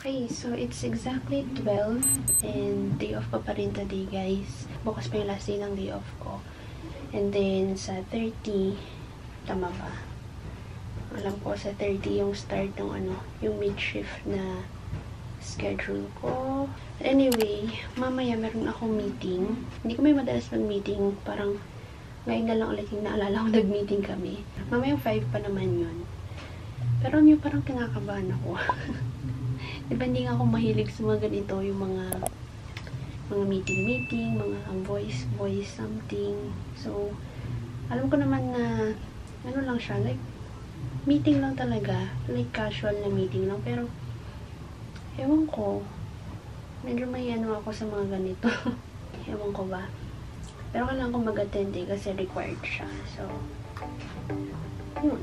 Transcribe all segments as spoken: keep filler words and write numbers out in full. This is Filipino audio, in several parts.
Okay, so it's exactly twelve and day off pa pa rin today, guys. Bukas pa yung last day ng day off ko. And then, sa thirty, tama ba? Alam ko, sa thirty yung start ng ano, yung mid-shift na schedule ko. Anyway, mamaya meron akong meeting. Hindi ko may madalas mag-meeting. Parang, ngayon na lang ulit yung naalala ko nag-meeting kami. Mamaya yung five pa naman yun. Pero yung parang kinakabahan ako. Diba hindi nga ako mahilig sa mga ganito, yung mga mga meeting-meeting, mga voice-voice something. So, alam ko naman na ano lang siya, like meeting lang talaga, like casual na meeting lang. Pero, ewan ko, medyo may ano ako sa mga ganito. Ewan ko ba. Pero kailangan ko mag-attend eh, kasi required siya. So, yun.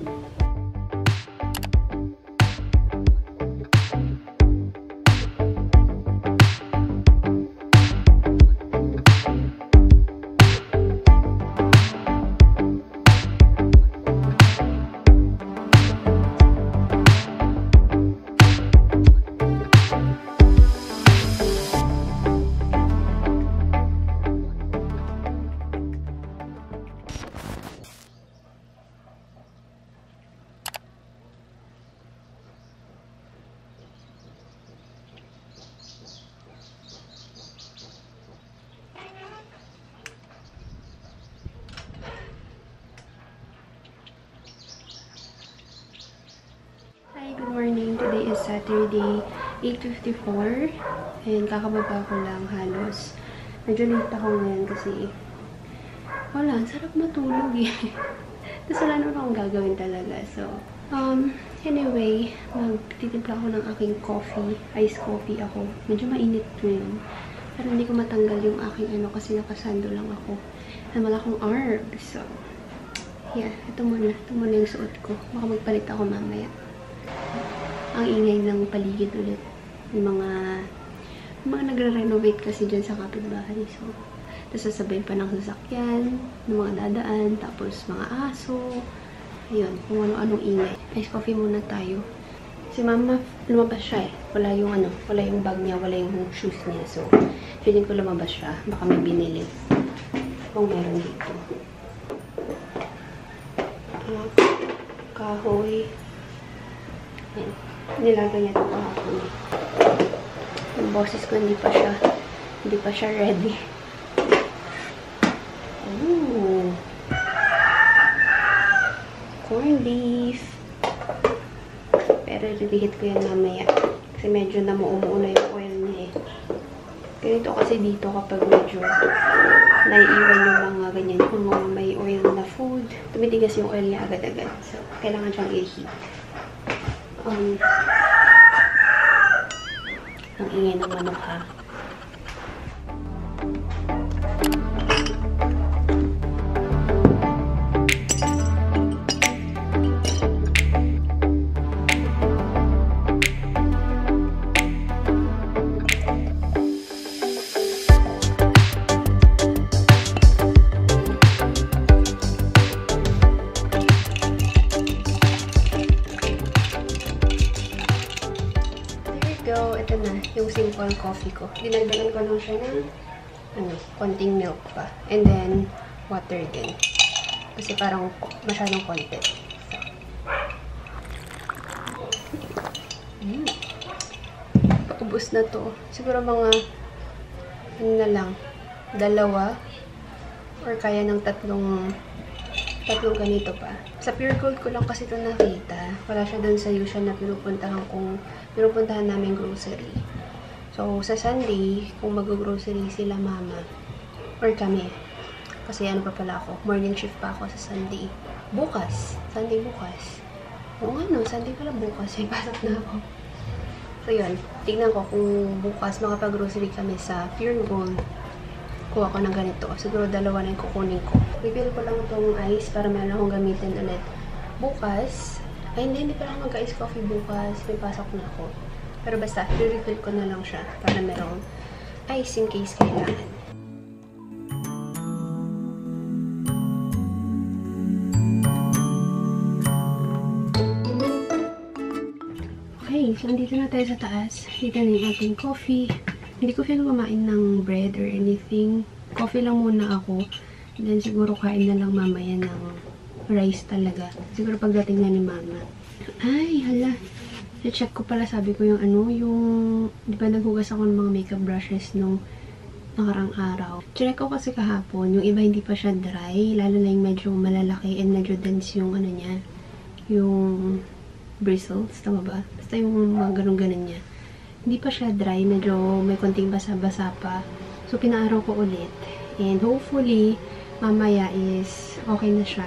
Today is Saturday, eight fifty-four, and kakababa ko lang halos. Medyo late ako ngayon kasi wala, ang sarap matulog eh. Tapos wala naman akong gagawin talaga. So, um, anyway, magtitimpla ako ng aking coffee, iced coffee ako. Medyo mainit ngayon. Pero hindi ko matanggal yung aking ano kasi nakasando lang ako. Naman akong arms. So, yeah, ito muna. Ito muna yung suot ko. Baka magpalit ako mamaya. Ang ingay ng paligid ulit. Yung mga yung mga nagre-renovate kasi dyan sa kapitbahay. So, tapos sasabihin pa ng sasakyan, ng mga dadaan, tapos mga aso. Ayun, kung ano-anong ingay. Ice coffee muna tayo. Si mama, lumabas siya eh. Wala yung ano, wala yung bag niya, wala yung shoes niya. So, feeling ko lumabas siya. Baka may binili. Kung meron dito. Uh, kahoy. Ayan. Nilagay niya ito kahapon. Yung boses ko hindi pa siya hindi pa siya ready. Ooh. Corn beef. Pero reheat ko yan mamaya. Kasi medyo namuumuo na yung oil niya eh. Ganito kasi dito kapag medyo naiiwan yung mga ganyan. Kung may oil na food, tumitigas yung oil niya agad-agad. So, kailangan siyang i-heat. Um, ang ingay ng manok ha. Ito na, yung simple coffee ko. Dinagdagan ko lang siya ng ano, konting milk pa. And then, water din. Kasi parang masyadong konti. So. Mm. Ubus na to. Siguro mga ano na lang, dalawa or kaya ng tatlong tatlong ganito pa. Sa Pure Gold ko lang kasi ito nakita. Wala siya dun sa usual na pinupuntahan kung pinupuntahan namin grocery. So, sa Sunday, kung mag-grocery sila mama, or kami, kasi ano pa pala ako, morning shift pa ako sa Sunday. Bukas. Sunday bukas. Oo nga no, Sunday pala bukas. Ay, pasok na ako. So, yun. Tignan ko kung bukas makapag-grocery kami sa Pure Gold. Kuha ko ng ganito. Siguro dalawa na yung kukunin ko. Pipili ko lang itong ice para meron akong gamitin ulit. Bukas, ay hindi, hindi pa lang mag-ice coffee bukas. May pasok na ako. Pero basta, i-refill ko na lang siya para merong ice in case kailangan. Okay, so andito na tayo sa taas. Dito na yung ating coffee. Hindi ko feel kumain ng bread or anything. Coffee lang muna ako. And then siguro kain na lang mamaya ng rice talaga. Siguro pagdating na ni mama. Ay, hala. I-check ko pala, sabi ko yung ano, yung... Di ba naghugas ako ng mga makeup brushes nung nakarang araw. Check ko kasi kahapon, yung iba hindi pa siya dry. Lalo na yung medyo malalaki and medyo dense yung ano niya. Yung bristles, tama ba? Basta yung mga ganun-ganun niya. Hindi pa siya dry, medyo may konting basa-basa pa. So, pinaaraw ko ulit. And hopefully, mamaya is okay na siya.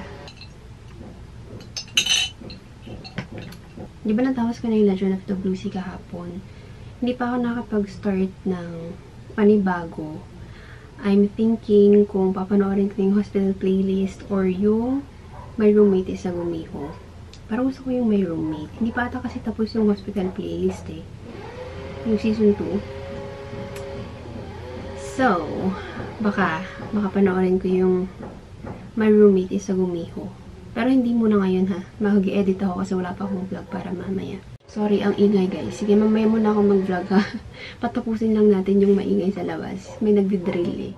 Di ba natawas ko na yung Legend of the Blue Sea kahapon? Hindi pa ako nakapag-start ng panibago. I'm thinking kung papanoorin ko yung hospital playlist or yung My Roommate is a Gumiho. Parang gusto ko yung My Roommate. Hindi pa ata kasi tapos yung hospital playlist eh. Yung season two. So, baka makapanoorin ko yung My Roommate is a Gumiho. Pero hindi muna ngayon ha. Mag-edit ako kasi wala pa akong vlog para mamaya. Sorry, ang ingay guys. Sige, mamaya muna ako mag-vlog ha. Patapusin lang natin yung maingay sa labas. May nagdi-drill eh.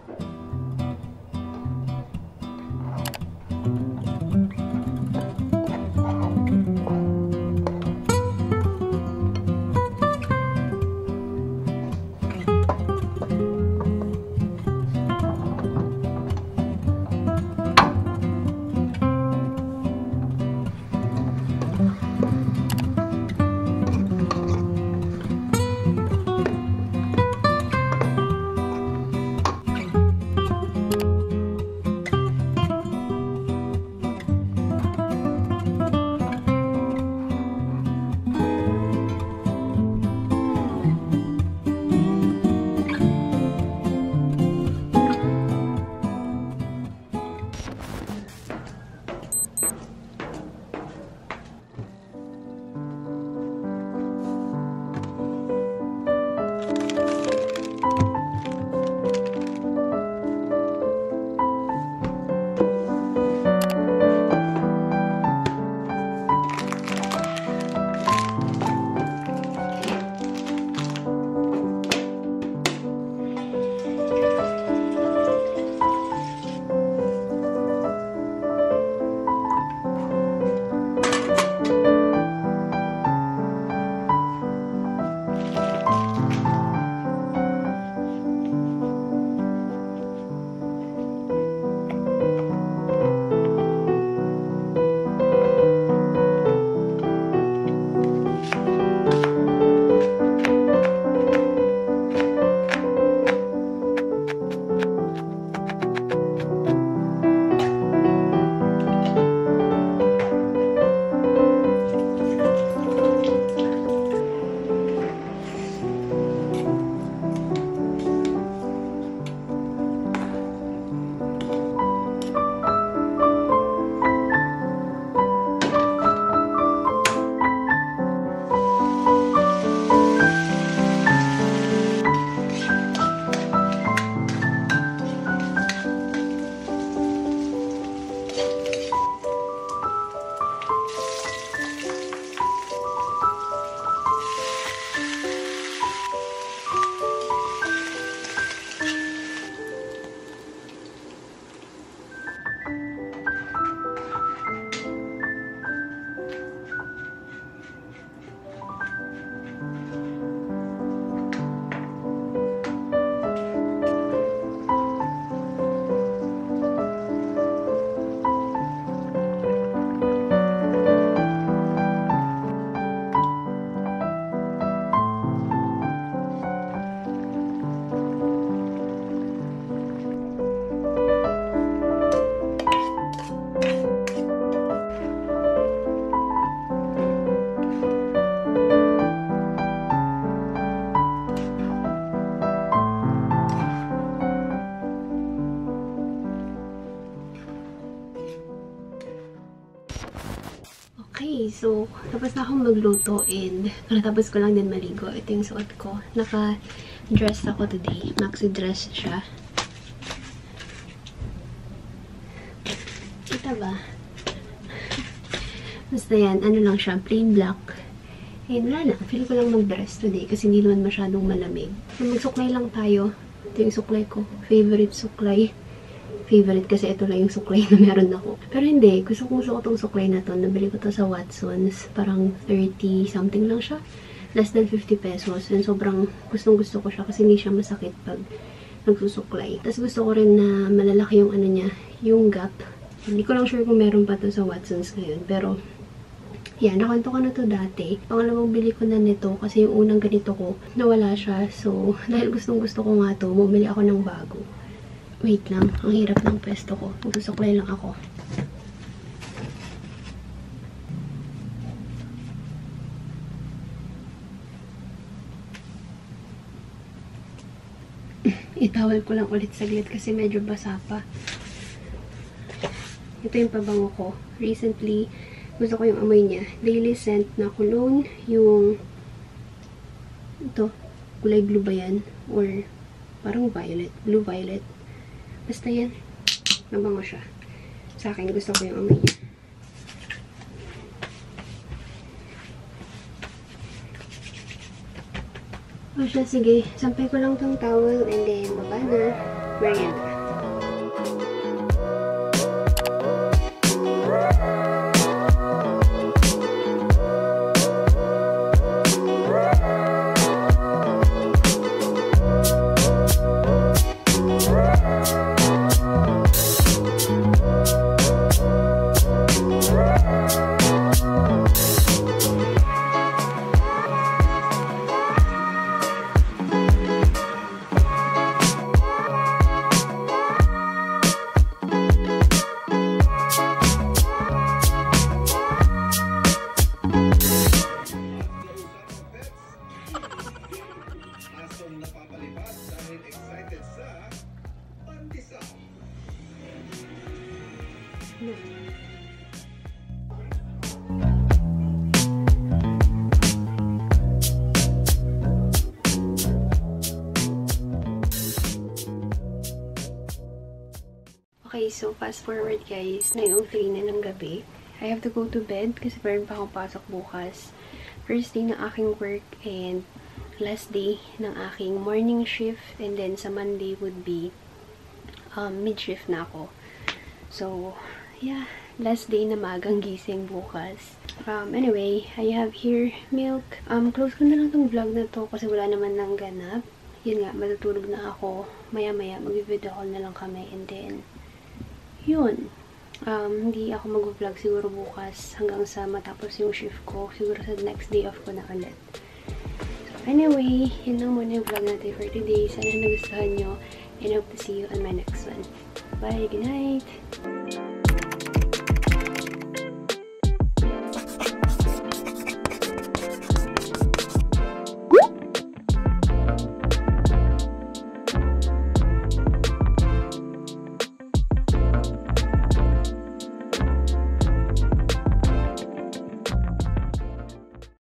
Okay, so, tapos na akong magluto and natapos ko lang din maligo. Ito yung suot ko. Naka-dress ako today. Maxi dress siya. Kita ba? Basta yan, ano lang siya, plain black. Ayun, wala na. Feel ko lang mag-dress today kasi hindi naman masyadong malamig. So, magsuklay lang tayo. Ito yung suklay ko. Favorite suklay. Favorite kasi ito lang yung suklay na meron ako. Pero hindi. Gusto kong gusto ko itong suklay na to. Nabili ko to sa Watson's. Parang thirty something lang siya. Less than fifty pesos. And sobrang gustong gusto ko siya kasi hindi siya masakit pag nagsusuklay. Tapos gusto ko rin na malalaki yung ano niya. Yung gap. Hindi ko lang sure kung meron pa to sa Watson's ngayon. Pero yan, nakwento ko na to dati. Pangalawang bili ko na nito kasi yung unang ganito ko, nawala siya. So, dahil gustong gusto ko nga to, bumili ako ng bago. Wait lang, ang hirap ng pwesto ko. Magsusuklay lang ako. Itawal ko lang ulit saglit kasi medyo basa pa. Ito yung pabango ko. Recently, gusto ko yung amoy niya. Daily scent na cologne. Yung ito, kulay blue ba yan? Or parang violet. Blue-violet. Basta yan. Mabango siya. Sa akin, gusto ko yung amoy niya. O siya, sige. Sampay ko lang tong towel and then baba na. Merienda. Okay, so fast forward guys, nine oh three na ng gabi. I have to go to bed kasi meron pa akong pasok bukas. First day ng aking work and last day ng aking morning shift, and then sa Monday would be um, mid-shift na ako. So, yeah, last day na magang gising bukas. Um, anyway, I have here milk. Um, close ko na lang tong vlog na to kasi wala naman nang ganap. Yun nga, matutulog na ako. Maya-maya, mag-video call na lang kami, and then yun. Um, hindi ako mag-vlog siguro bukas hanggang sa matapos yung shift ko. Siguro sa next day off ko na ulit. So, anyway, yun lang muna yung vlog natin for today. Sana nagustuhan nyo and hope to see you on my next one. Bye! Good night!